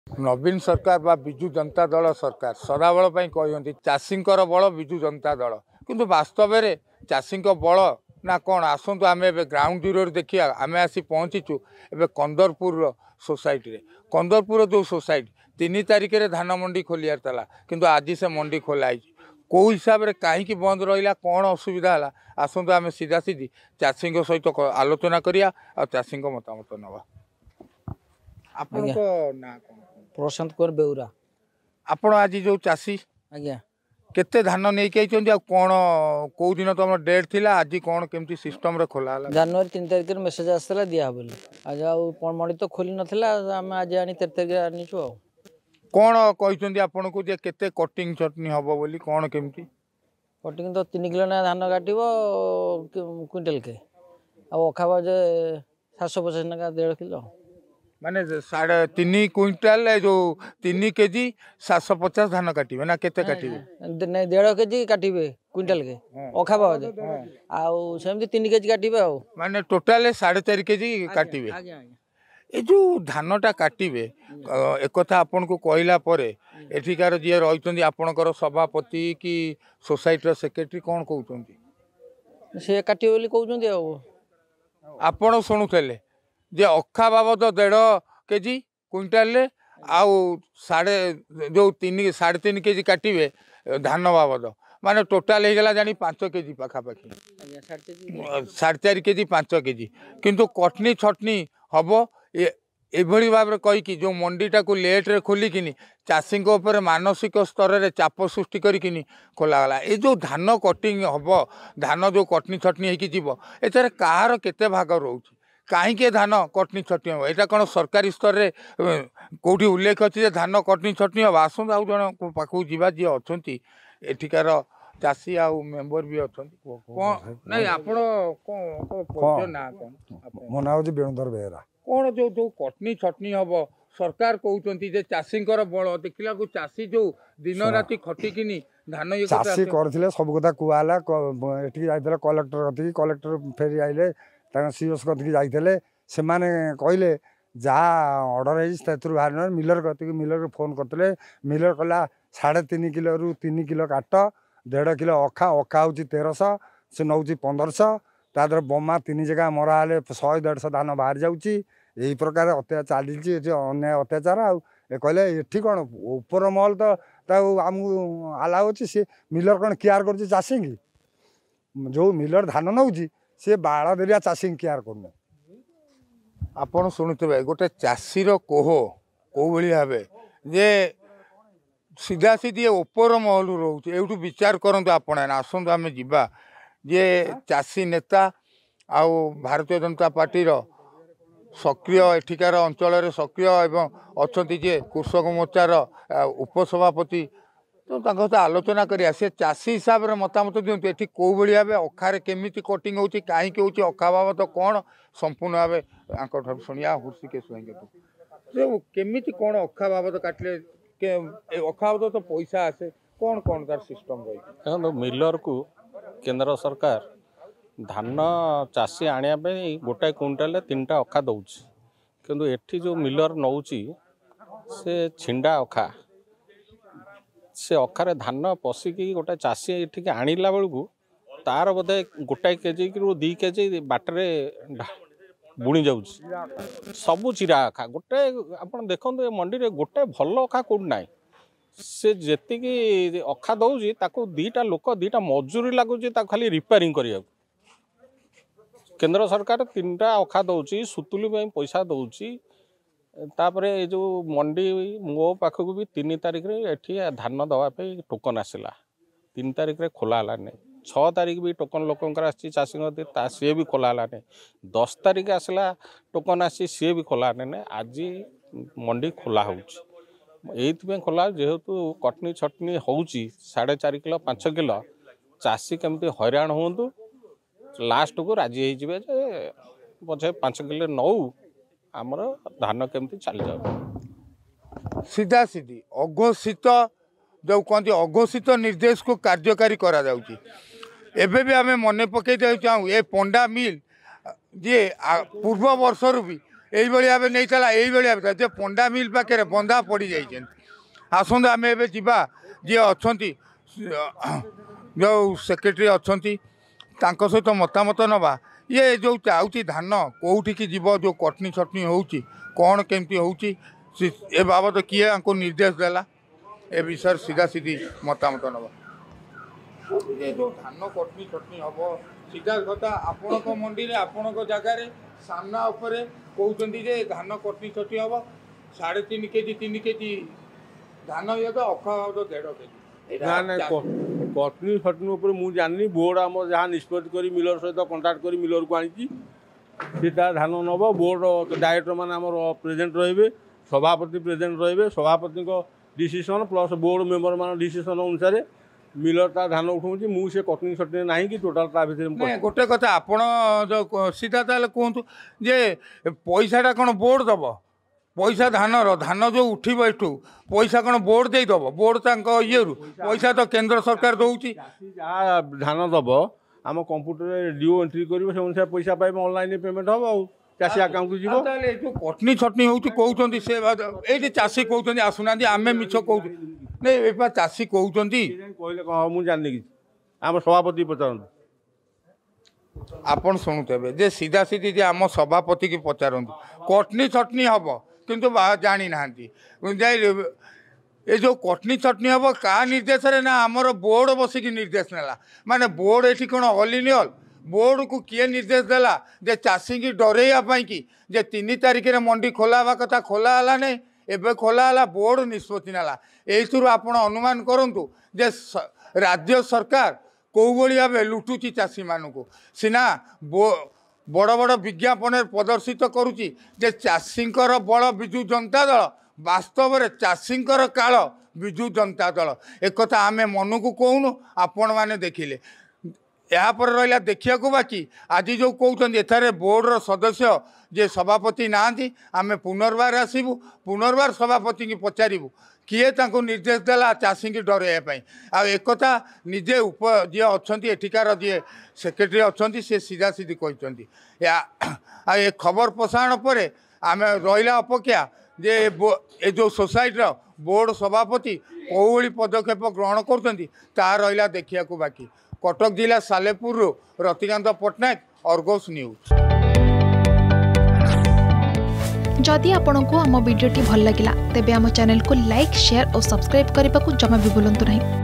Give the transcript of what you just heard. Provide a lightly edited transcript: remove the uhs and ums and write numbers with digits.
नवीन सरकार बा बिजु जनता दल सरकार सदाबल कहते चाषी बल बिजु जनता दल किंतु वास्तव में चाषी बल ना कौन आसतु आम ए ग्राउंड जीरो देखिए आम आसी पहुँचीचु ए कंदरपुर सोसाइटी कंदरपुर जो सोसाइटी 3 तारिख में धान मंडी खोलियार था किंतु आज से मंडी खोलाई कौ हिसाब से कहीं बंद रहा कौन असुविधा है आसतु आम सीधा सीधी चाषी सहित आलोचना करिया और चाषी मतामत नवा आपण ना प्रशांत कुमार बेउरा आपण आज जो चाषी आज्ञा केते धान नहीं कहीं कौन कौ दिन तुम डेट थिला आज कौन केमती सिस्टम रे खोला जनवरी 3 तारिख मेसेज आसला दिया बोली आज मंडी तो खोली नथिला आम आज आनी 13 तारिख आनीचु कौन कहते आपन को जे केते कटिंग चटनी हबो बोली कौन केमती कटिंग तो 3 किलो ना धान काटिबो क्विंटल के आ अखाबा जे 750 ना 1.5 किलो माने 3.5 क्विंटल जो 3 केजी 750 धान काटिबे ना केते काटिबे नहीं 1.5 केजी काटिबे क्विंटल के अखाबा आउ सेमती 3 केजी काटिबे आ माने टोटल 4.5 केजी काटिबे ए जो धानटा काटिबे एक कथा आपन को कहला परे एठिकार जे रहितंदी आपनकर सभापति कि सोसाइटी सेक्रेटरी कौन कहउतंदी से काटिबे बोली कहउतंदी आ आपण सुनुथले जे अखा बाबद 1.5 केजी क्विंटाल आउ साढ़े जो 3.5 केजी काटिबे धान बाबद माने टोटाल हो गला जानी 5 केजी पाखापाखि 4.5 केजी 5 केजी किंतु कटनी छटनी हम एभली भाव कहीकि जो मंडीटा को लेट्रे खोलिकिनी चाषी मानसिक स्तर में चाप सृष्टि करी खोलागला ये जो धान कटिंग हम धान जो कटनी छटनी हो एथार कहार केते भाग रोचे कहीं धान कटनी छटनी हम यहाँ कौन सरकारी स्तर में कौटी उल्लेख अच्छे धान कटनी छटनी हम आसत आउ जन पाखक जावा जी अच्छा एठिकार चाषी आउ मेम्बर भी अच्छा नहीं आप ना मो ना हूँ वेणुधर बेहरा कौन जो जो कटनी छटनी हम सरकार कहते चाषी बल देखला चाषी जो दिन राति खटिकिनी धान चाषी करथिले सब कथा कुआला एठी जाइतले कलेक्टर कथि कलेक्टर फेरी आइले सीओस कथी जाइए से माने कहले जहाँ ऑर्डर है बाहर मिलर कथी मिलर फोन करते मिलर कहला 3.5 किलो रु 3 किलो काट 1.5 किलो अखा अखा हूँ 1300 से नौ 1500 तादर बोमा 3 जगह मरा 100-150 धान बाहर जाऊँगी यही प्रकार अत्याचार चली अन्याय अत्याचार आ कहले ये कौन ऊपर महल तो आमको आलाउ अच्छी सी मिलर कौन केयर कर चाषी की जो मिलर धान नौ सी बाड़ दरिया चाषी केयर कर आपड़ शुणुवे गोटे चाषीर कोह कौ भाव जे सीधा सीधी ऊपर महल रोचे एवं विचार करूँ आपण आसतु आम जा जे चाषी नेता आउ भारतीय जनता पार्टी सक्रिय एठिकार अंचल सक्रिय एवं अच्छा जे कृषक मोर्चार उपसभापति तो सहित आलोचना करिया से चाषी हिसाब से मतामत दिखाते ये कौ भाव अखारे केमिति कटिंग हो कहीं हो अखा बाबद कौन संपूर्ण भाव शुणिया हृषिकेश केमिति कौन अखा बाबद काटिले अखा बाबद तो पैसा आसे कौन कौन तार सिस्टम रही मिलर को केंद्र सरकार धान चाषी आने गोटाए क्विंटाल 3टा अखा दौर किंतु एठी जो मिलर नौ से छिंडा अखा से अखारे धान पशिकी गोटे चाषी ये आणला बेलू तार बोधे गोटाए केजी कि 2 केजी बाटरे बुणी जाऊँ सबू चिरा अखा गोटे आप देखो मंडी में गोटे भल अखा कौट ना से जी अखा दौर 2टा लोक 2टा मजूरी लगुच खाली रिपेयरिंग करने केंद्र सरकार 3टा अखा दौर सुतुली पैसा दौर तापर जो मंडी मो पाखक भी 3 तारिख एठी धान दवाई टोकन आसला 3 तारिख खोला नहीं 6 तारिख भी टोकन लोकंर चाषी सी भी खोला नहीं 10 तारिख आसला टोकन आसी सी भी खोला नहीं आज मंडी खोला हो खोला जेहेतु कटनी छटनी हो 4.5 किलो 5 किलो चाषी केमती हैरान हूँ लास्ट को राजी हो पचे 5 किलो नौ आमर धान केमती चली जाओ सीधा सीधी अघोषित जो कहते अघोषित निर्देश को कार्यकारी करा जाउची एबे भी आम मन पकई चाहूँ ये पंडा मिल जे पूर्व वर्ष भी এইভাবে ভাবে नहीं चला এইভাবে भावे जे पंडा मिल पाखे बंधा पड़ जाइए आसत आम ए जा जी अच्छा जो सेक्रेटरी अच्छा सहित मतामत नवा ये जो चाहूँ धान कौटी की जीव जो कटनी छटनी हो कौन केमती हो बाबद किए निर्देश देला ए विषय सीधा सीधी मतामत नवा ये जो धान कटनी छटनी हम सीधा कथा आपण मंडी में आपण जगार सामना उपरे कहते जे धान कटनी छटनी हम 3.5 केजी 3 केजी धान ये तो अखा 1.5 केजी ना कटनी छटनी उपर मु जानी बोर्ड आम जहाँ निष्पत्ति कर मिलर सहित कंटाक्ट कर मिलर को आनी धान नब बोर्ड डायरेक्टर मैंने आम प्रेजेंट रे सभापति प्रेजेंट रे सभापति डिसीजन प्लस बोर्ड मेंबर मान डिसीजन अनुसार मिलर ता धान उठाऊँगी मुझे कटनी छटनी ना कि टोटाल गोटे कथा आपण जो सीधा ताल कहतु जे पैसाटा कौन बोर्ड दब पैसा धान जो उठब एठू पैसा कौन बोर्ड दे दब बोर्ड ये पैसा तो केंद्र सरकार दौची जहाँ धान दब आम कंप्यूटर डीओ एंट्री कर से अनुसार पैसा पाइब ऑनलाइन पेमेंट हम आ चाषी अकाउंट जीव जो कटनी छटनी हो कहते से ये चाषी कहते आसुना आम मिछ कह नहीं चाषी कहते कहले मुझे जानी कि आम सभापति पचारत आपण शुणुते जे सीधा सीधी जे आम सभापति की पचारत कटनी छटनी हम किंतु जानी ना ये जो कटनी छटनी हम क्या निर्देश ना आमर बोर्ड बसिक निर्देश नेला माने बोर्ड ये कौन ऑल इन ऑल बोर्ड को किए निर्देश देला जे चाषी की डरैया कि जे 3 तारिख में मंडी खोला हवा कथा खोला हला नहीं एबे खोला हला बोर्ड निष्पत्ति नेला एथुरु आपण अनुमान करंतु जे राज्य सरकार कौ भाव लुटुची चाषी मानू सीना बड़ बड़ विज्ञापन प्रदर्शित करुच्ची जे चाषींकर बड़ विजु जनता दल वास्तव में चाषींकर काल विजु जनता दल एक आम मन को कहूनु आपण मैंने देखिले यापर रहा देखा बाकी आज जो कहते एथारे बोर्डर सदस्य जे सभापति ना आम पुनर्बार आसबू पुनर्बार सभापति की पचारू किए निर्देश देला चाषी की डरैयापाई आ एक निजे उप जी अच्छा एठिकार जी सेक्रेटरी अच्छा सी सीधा सीधी कहते ए खबर प्रसारण पर आम रहा अपेक्षा जे ए जो सोसाइटर बोर्ड सभापति कौ पदक्षेप ग्रहण कर रहा देखा बाकी कटक जिला सालेपुर रतिकांत पट्टनायक अर्गस न्यूज जदि आपंक आम भिडी भल लगा तेब आम चैनल को लाइक शेयर और सब्सक्राइब करने को जमा भी भूलु नहीं।